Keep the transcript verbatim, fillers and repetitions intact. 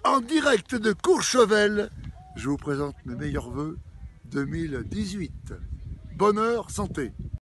En direct de Courchevel, je vous présente mes meilleurs vœux deux mille dix-huit. Bonheur, santé.